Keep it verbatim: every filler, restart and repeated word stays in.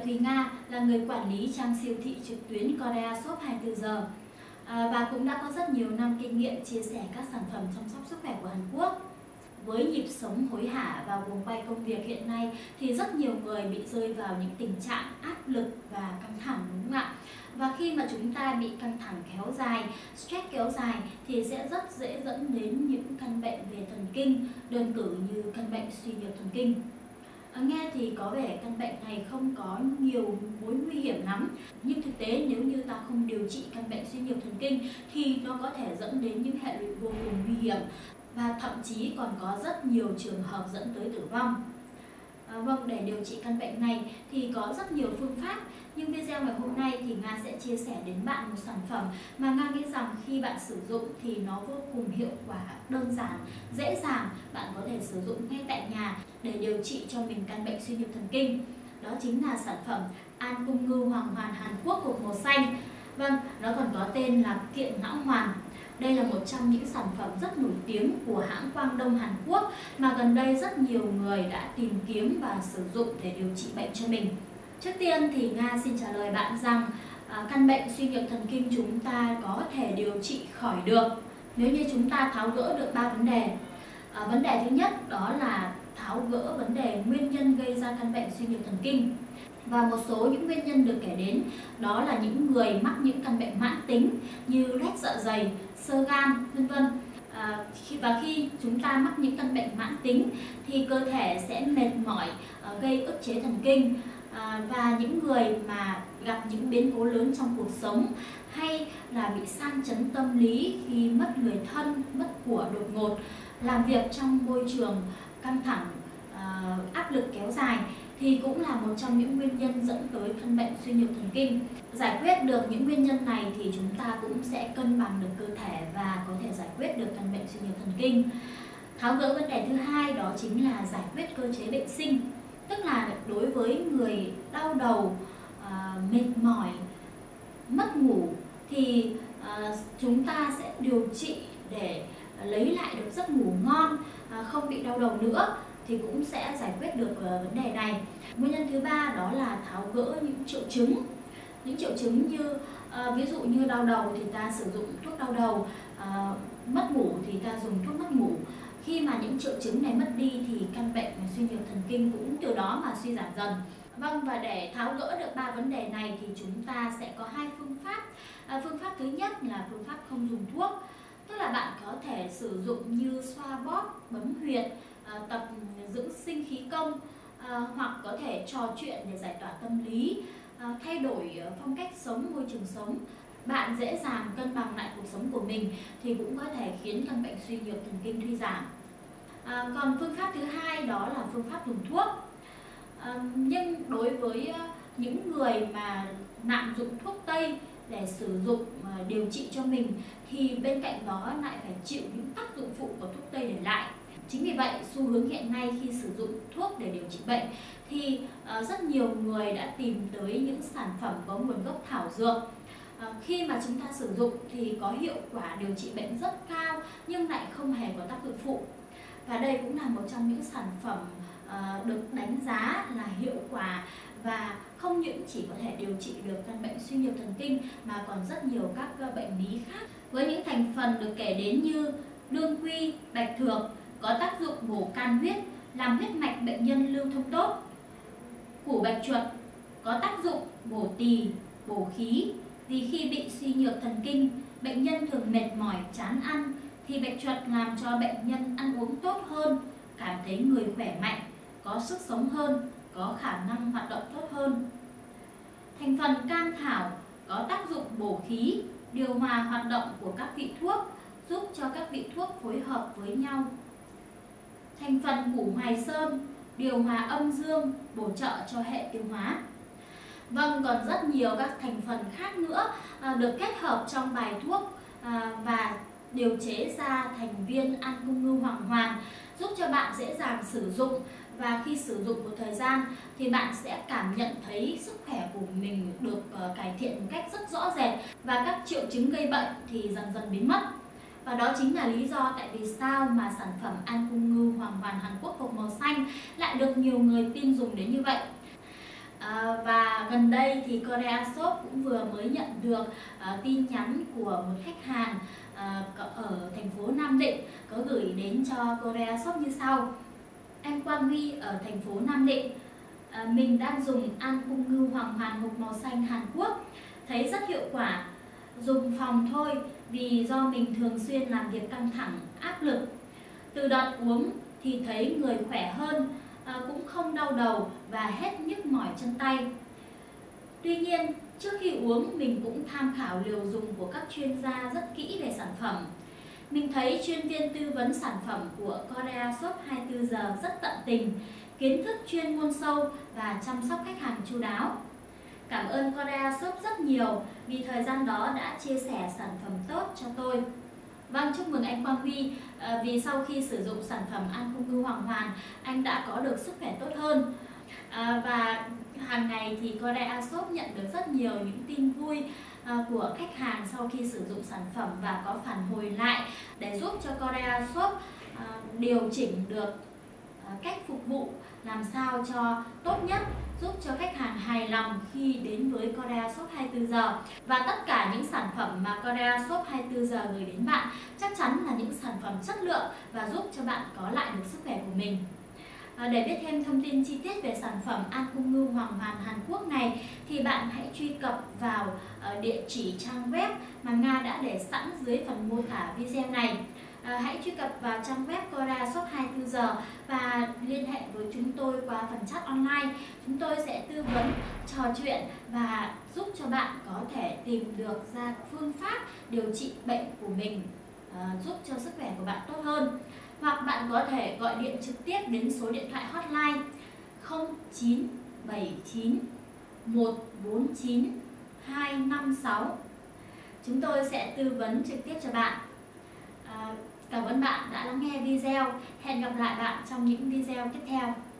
Thùy Nga, là người quản lý trang siêu thị trực tuyến Korea Shop hai mươi tư giờ à, và cũng đã có rất nhiều năm kinh nghiệm chia sẻ các sản phẩm chăm sóc sức khỏe của Hàn Quốc. Với nhịp sống hối hả và guồng quay công việc hiện nay thì rất nhiều người bị rơi vào những tình trạng áp lực và căng thẳng, đúng không ạ? Và khi mà chúng ta bị căng thẳng kéo dài, stress kéo dài thì sẽ rất dễ dẫn đến những căn bệnh về thần kinh, đơn cử như căn bệnh suy nhược thần kinh. À, nghe thì có vẻ căn bệnh này không có nhiều mối nguy hiểm lắm, nhưng thực tế nếu như ta không điều trị căn bệnh suy nhược thần kinh thì nó có thể dẫn đến những hệ lụy vô cùng nguy hiểm và thậm chí còn có rất nhiều trường hợp dẫn tới tử vong. À, vâng, để điều trị căn bệnh này thì có rất nhiều phương pháp, nhưng video ngày hôm nay thì Nga sẽ chia sẻ đến bạn một sản phẩm mà Nga nghĩ rằng khi bạn sử dụng thì nó vô cùng hiệu quả, đơn giản, dễ dàng, bạn có thể sử dụng ngay tại nhà để điều trị cho mình căn bệnh suy nhược thần kinh. Đó chính là sản phẩm An Cung Ngư Hoàng Hoàn Hàn Quốc hộp màu xanh. Vâng, nó còn có tên là Kiện Não Hoàn. Đây là một trong những sản phẩm rất nổi tiếng của hãng Quang Đông Hàn Quốc mà gần đây rất nhiều người đã tìm kiếm và sử dụng để điều trị bệnh cho mình. Trước tiên thì Nga xin trả lời bạn rằng à, căn bệnh suy nhược thần kinh chúng ta có thể điều trị khỏi được nếu như chúng ta tháo gỡ được ba vấn đề. À, vấn đề thứ nhất đó là tháo gỡ vấn đề nguyên nhân gây ra căn bệnh suy nhược thần kinh. Và một số những nguyên nhân được kể đến đó là những người mắc những căn bệnh mãn tính như loét dạ dày, xơ gan, vân vân. À, và khi chúng ta mắc những căn bệnh mãn tính thì cơ thể sẽ mệt mỏi, à, gây ức chế thần kinh. À, và những người mà gặp những biến cố lớn trong cuộc sống hay là bị sang chấn tâm lý khi mất người thân, mất của đột ngột, làm việc trong môi trường căng thẳng, à, áp lực kéo dài thì cũng là một trong những nguyên nhân dẫn tới căn bệnh suy nhược thần kinh. Giải quyết được những nguyên nhân này thì chúng ta cũng sẽ cân bằng được cơ thể và có thể giải quyết được căn bệnh suy nhược thần kinh. Tháo gỡ vấn đề thứ hai đó chính là giải quyết cơ chế bệnh sinh. Tức là đối với người đau đầu, à, mệt mỏi, mất ngủ thì à, chúng ta sẽ điều trị để lấy lại được giấc ngủ ngon, à, không bị đau đầu nữa thì cũng sẽ giải quyết được uh, vấn đề này. Nguyên nhân thứ ba đó là tháo gỡ những triệu chứng. Những triệu chứng như uh, ví dụ như đau đầu thì ta sử dụng thuốc đau đầu, uh, mất ngủ thì ta dùng thuốc mất ngủ. Khi mà những triệu chứng này mất đi thì căn bệnh suy nhược thần kinh cũng từ đó mà suy giảm dần. Vâng, và để tháo gỡ được ba vấn đề này thì chúng ta sẽ có hai phương pháp. À, phương pháp thứ nhất là phương pháp không dùng thuốc. Tức là bạn có thể sử dụng như xoa bóp, bấm huyệt, à, tập dưỡng sinh khí công, à, hoặc có thể trò chuyện để giải tỏa tâm lý, à, thay đổi phong cách sống, môi trường sống. Bạn dễ dàng cân bằng lại cuộc sống của mình thì cũng có thể khiến căn bệnh suy nhược thần kinh suy giảm. À, còn phương pháp thứ hai đó là phương pháp dùng thuốc. À, nhưng đối với những người mà lạm dụng thuốc Tây để sử dụng uh, điều trị cho mình thì bên cạnh đó lại phải chịu những tác dụng phụ của thuốc Tây để lại. Chính vì vậy xu hướng hiện nay khi sử dụng thuốc để điều trị bệnh thì uh, rất nhiều người đã tìm tới những sản phẩm có nguồn gốc thảo dược. Uh, khi mà chúng ta sử dụng thì có hiệu quả điều trị bệnh rất cao nhưng lại không hề có tác dụng phụ. Và đây cũng là một trong những sản phẩm uh, được đánh giá là hiệu quả và không những chỉ có thể điều trị được căn bệnh suy nhược thần kinh mà còn rất nhiều các bệnh lý khác. Với những thành phần được kể đến như đương quy, bạch thược có tác dụng bổ can huyết, làm huyết mạch bệnh nhân lưu thông tốt. Củ bạch chuột có tác dụng bổ tỳ, bổ khí. Vì khi bị suy nhược thần kinh, bệnh nhân thường mệt mỏi, chán ăn thì bạch chuột làm cho bệnh nhân ăn uống tốt hơn, cảm thấy người khỏe mạnh, có sức sống hơn, có khả năng hoạt động tốt hơn. Thành phần cam thảo có tác dụng bổ khí, điều hòa hoạt động của các vị thuốc, giúp cho các vị thuốc phối hợp với nhau. Thành phần củ hoài sơn điều hòa âm dương, bổ trợ cho hệ tiêu hóa. Vâng, còn rất nhiều các thành phần khác nữa à, được kết hợp trong bài thuốc à, và điều chế ra thành viên An Cung Ngư Hoàng Hoàn, giúp cho bạn dễ dàng sử dụng. Và khi sử dụng một thời gian thì bạn sẽ cảm nhận thấy sức khỏe của mình được uh, cải thiện một cách rất rõ rệt và các triệu chứng gây bệnh thì dần dần biến mất. Và đó chính là lý do tại vì sao mà sản phẩm An Cung Ngư Hoàng Hoàn Hàn Quốc hộp màu xanh lại được nhiều người tin dùng đến như vậy. À, và gần đây thì Korea Shop cũng vừa mới nhận được uh, tin nhắn của một khách hàng uh, ở thành phố Nam Định có gửi đến cho Korea Shop như sau. Anh Quang Huy ở thành phố Nam Định, uh, mình đang dùng An Cung Ngư Hoàng Hoàn hộp màu xanh Hàn Quốc, thấy rất hiệu quả. Dùng phòng thôi vì do mình thường xuyên làm việc căng thẳng, áp lực. Từ đợt uống thì thấy người khỏe hơn, à, cũng không đau đầu và hết nhức mỏi chân tay. Tuy nhiên, trước khi uống mình cũng tham khảo liều dùng của các chuyên gia rất kỹ về sản phẩm. Mình thấy chuyên viên tư vấn sản phẩm của Korea Shop hai mươi tư giờ rất tận tình, kiến thức chuyên môn sâu và chăm sóc khách hàng chu đáo. Cảm ơn Korea Shop rất nhiều vì thời gian đó đã chia sẻ sản phẩm tốt cho tôi. Vâng, chúc mừng anh Quang Huy à, vì sau khi sử dụng sản phẩm An Cung Ngư Hoàng Hoàn, anh đã có được sức khỏe tốt hơn. À, và hàng ngày thì Korea Shop nhận được rất nhiều những tin vui à, của khách hàng sau khi sử dụng sản phẩm và có phản hồi lại để giúp cho Korea Shop à, điều chỉnh được à, cách phục vụ làm sao cho tốt nhất, giúp cho khách hàng hài lòng khi đến với Korea Shop hai mươi tư giờ. Và tất cả những sản phẩm mà Korea Shop hai mươi tư giờ gửi đến bạn chắc chắn là những sản phẩm chất lượng và giúp cho bạn có lại được sức khỏe của mình. À, để biết thêm thông tin chi tiết về sản phẩm An Cung Ngư Hoàng Hoàn Hàn Quốc này thì bạn hãy truy cập vào uh, địa chỉ trang web mà Nga đã để sẵn dưới phần mô tả video này. À, hãy truy cập vào trang web Korea Shop hai mươi tư giờ và liên hệ với chúng tôi qua phần chat online. Chúng tôi sẽ tư vấn, trò chuyện và giúp cho bạn có thể tìm được ra phương pháp điều trị bệnh của mình, à, giúp cho sức khỏe của bạn tốt hơn. Hoặc bạn có thể gọi điện trực tiếp đến số điện thoại hotline không chín bảy chín một bốn chín hai năm sáu. Chúng tôi sẽ tư vấn trực tiếp cho bạn. À, cảm ơn bạn đã lắng nghe video. Hẹn gặp lại bạn trong những video tiếp theo.